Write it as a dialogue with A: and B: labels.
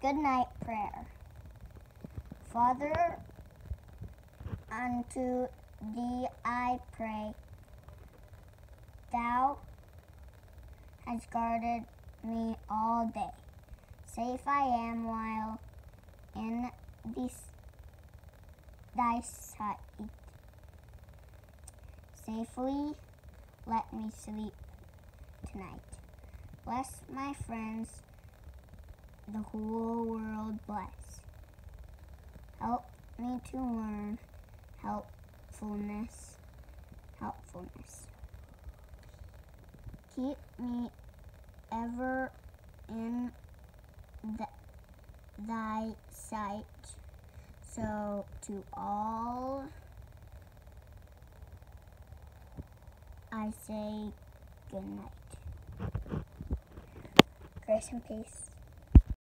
A: Good night prayer. Father, unto thee I pray. Thou hast guarded me all day. Safe I am while in thy sight. Safely let me sleep tonight. Bless my friends, the whole world bless. Help me to learn helpfulness. Keep me ever in thy sight. So to all I say good night. Grace and peace.